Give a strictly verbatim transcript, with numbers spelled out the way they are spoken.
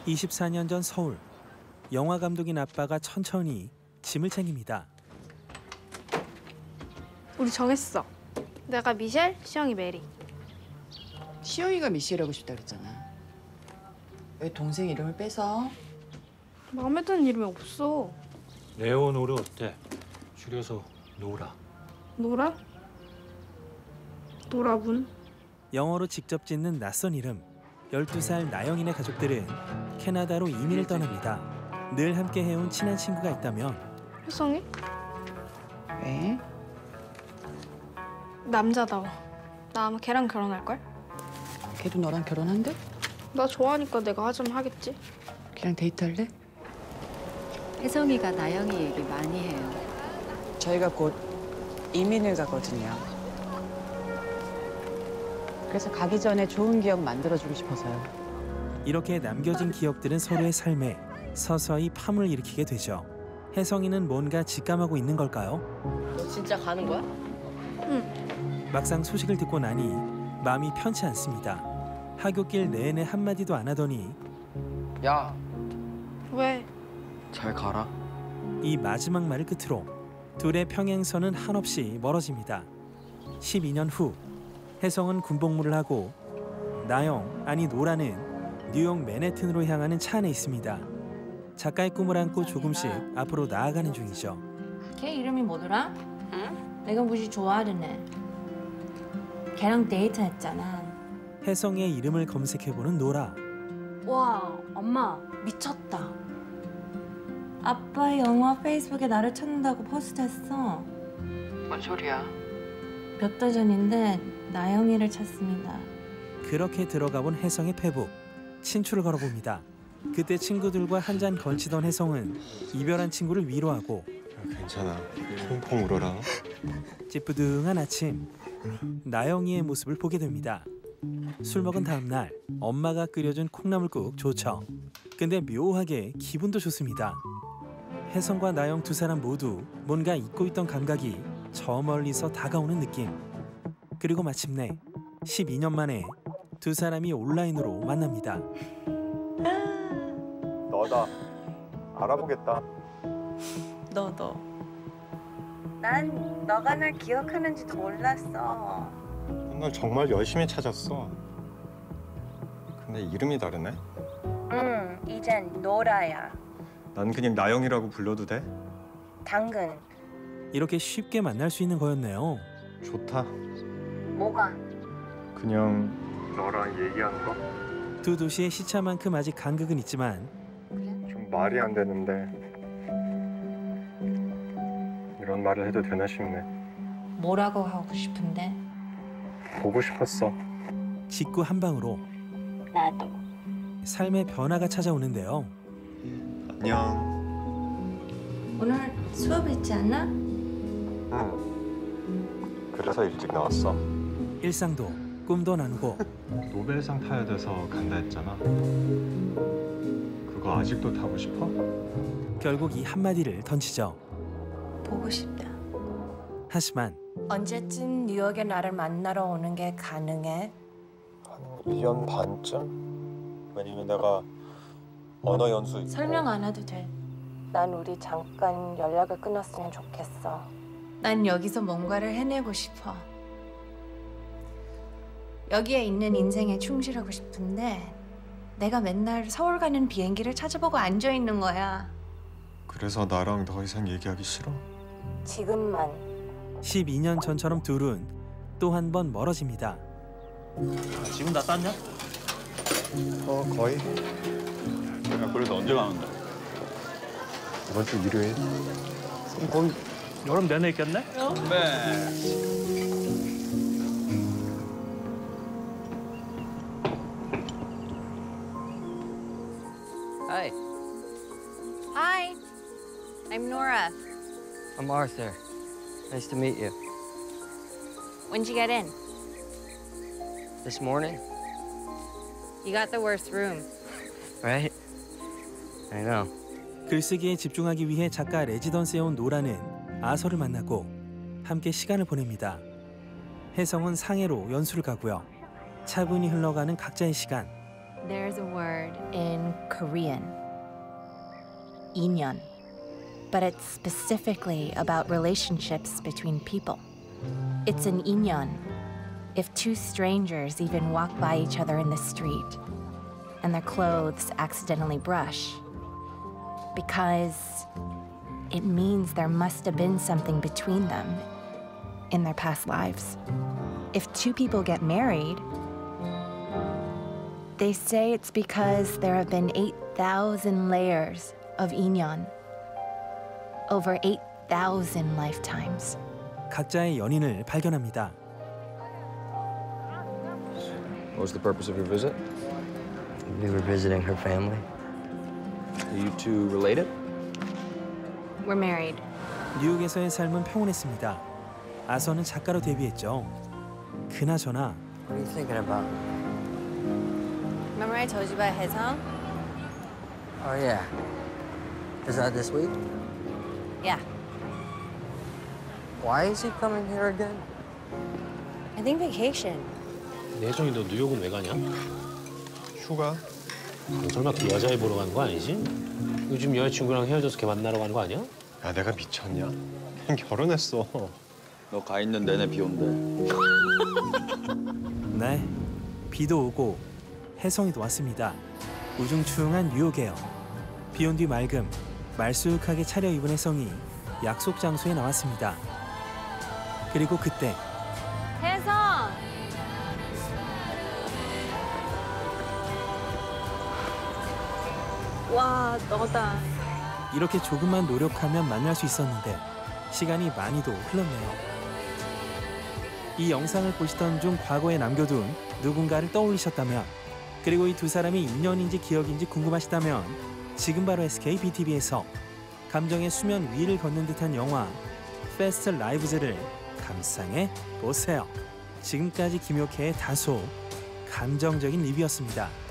이십사 년 전 서울. 영화 감독인 아빠가 천천히 짐을 챙깁니다. 우리 정했어. 내가 미셸, 시영이 메리. 시영이가 미셸하고 싶다 그랬잖아. 왜 동생 이름을 뺏어? 마음에 드는 이름이 없어. 레오노르 어때? 줄여서 노라. 노라? 노라군. 영어로 직접 짓는 낯선 이름. 열두 살 나영인의 가족들은 캐나다로 이민을 떠납니다. 늘 함께 해온 친한 친구가 있다면 혜성이? 왜? 남자다워. 나 아마 걔랑 결혼할걸? 걔도 너랑 결혼한대? 나 좋아하니까 내가 하자면 하겠지. 걔랑 데이트할래? 혜성이가 나영이 얘기 많이 해요. 저희가 곧 이민을 가거든요. 그래서 가기 전에 좋은 기억 만들어주고 싶어서요. 이렇게 남겨진 기억들은 서로의 삶에 서서히 파문을 일으키게 되죠. 혜성이는 뭔가 직감하고 있는 걸까요? 너 진짜 가는 거야? 응. 막상 소식을 듣고 나니 마음이 편치 않습니다. 하굣길 내내 한마디도 안 하더니 야, 왜? 잘 가라. 이 마지막 말을 끝으로 둘의 평행선은 한없이 멀어집니다. 십이 년 후 혜성은 군복무를 하고 나영, 아니 노라는 뉴욕 맨해튼으로 향하는 차 안에 있습니다. 작가의 꿈을 안고 조금씩 앞으로 나아가는 중이죠. 걔 이름이 뭐더라? 응? 내가 무지 좋아하는 애. 걔랑 데이트했잖아. 혜성의 이름을 검색해보는 노라. 와, 엄마 미쳤다. 아빠 영화 페이스북에 나를 찾는다고 포스트했어. 뭔 소리야? 몇 달 전인데 나영이를 찾습니다. 그렇게 들어가본 혜성의 페북. 친추를 걸어봅니다. 그때 친구들과 한 잔 걸치던 혜성은 이별한 친구를 위로하고 야, 괜찮아. 펑펑 울어라. 찌뿌둥한 아침. 나영이의 모습을 보게 됩니다. 술 먹은 다음 날 엄마가 끓여준 콩나물국 좋죠. 근데 묘하게 기분도 좋습니다. 혜성과 나영 두 사람 모두 뭔가 잊고 있던 감각이 저 멀리서 다가오는 느낌. 그리고 마침내 십이 년 만에 두 사람이 온라인으로 만납니다. 너다. 알아보겠다. 너도. 난 너가 날 기억하는지도 몰랐어. 날 정말 열심히 찾았어. 근데 이름이 다르네. 응, 이젠 노라야. 난 그냥 나영이라고 불러도 돼? 당근. 이렇게 쉽게 만날 수 있는 거였네요. 좋다. 뭐가? 그냥 너랑 얘기하는 거? 두 도시의 시차만큼 아직 간극은 있지만 좀 말이 안 되는데 이런 말을 해도 되나 싶네. 뭐라고 하고 싶은데? 보고 싶었어. 직구 한 방으로 나도. 삶의 변화가 찾아오는데요. 안녕. 오늘 수업 있지 않나? 응. 그래서 일찍 나왔어. 일상도 꿈도 나누고 노벨상 타야 돼서 간다 했잖아. 그거 아직도 타고 싶어? 결국 이 한마디를 던지죠. 보고 싶다. 하지만 언제쯤 뉴욕에 나를 만나러 오는 게 가능해? 한 일 년 반쯤? 왜냐면 내가 언어 연수 설명 안 해도 돼. 난 우리 잠깐 연락을 끊었으면 좋겠어. 난 여기서 뭔가를 해내고 싶어. 여기에 있는 인생에 충실하고 싶은데 내가 맨날 서울 가는 비행기를 찾아보고 앉아 있는 거야. 그래서 나랑 더 이상 얘기하기 싫어? 지금만. 십이 년 전처럼 둘은 또 한 번 멀어집니다. 지금 다 땄냐? 어, 거의. 야, 그래서 언제 가는데? 이번 주 일요일. 그럼 거의 여름 내내 있겠네? 네. Hi, Hi, I'm Nora. I'm Arthur. Nice to meet you. When'd you get in? This morning, You got the worst room. right? I know. 글쓰기에 집중하기 위해 작가 레지던스에 온 노라는 아서를 만나고 함께 시간을 보냅니다. 혜성은 상해로 연수를 가고요. 차분히 흘러가는 각자의 시간. There's a word in from Korean. 인연. But it's specifically about relationships between people. It's an 인연 if two strangers even walk by each other in the street and their clothes accidentally brush. Because it means there must have been something between them in their past lives. If two people get married, they say it's because there have been eight thousand layers of 인연 over eight thousand lifetimes. 가짜의 연인을 발견합니다. What was the purpose of your visit? We were visiting her family. Are you two related? We're married. 뉴욕에서의 삶은 평온했습니다. 아서는 작가로 데뷔했죠. 그나저나 What are you thinking about? Remember I told you about Haesung? Oh, yeah. Is that this week? Yeah. Why is he coming here again? I think vacation. 혜정이 너 뉴욕은 왜 가냐? 휴가? 설마 그 여자애 보러 가는 거 아니지? 요즘 여자친구랑 헤어져서 걔 만나러 가는 거 아니야? 야, 내가 미쳤냐? 그냥 결혼했어. 너 가 있는 내내 비 온대. 네, 비도 오고 혜성이도 왔습니다. 우중충한 뉴욕에요. 비 온 뒤 맑음, 말쑥하게 차려입은 혜성이 약속 장소에 나왔습니다. 그리고 그때 혜성! 와, 너다. 이렇게 조금만 노력하면 만날 수 있었는데 시간이 많이도 흘렀네요. 이 영상을 보시던 중 과거에 남겨둔 누군가를 떠올리셨다면, 그리고 이 두 사람이 인연인지 기억인지 궁금하시다면 지금 바로 에스케이 비티비에서 감정의 수면 위를 걷는 듯한 영화 패스트 라이브즈를 감상해 보세요. 지금까지 김효태의 다소 감정적인 리뷰였습니다.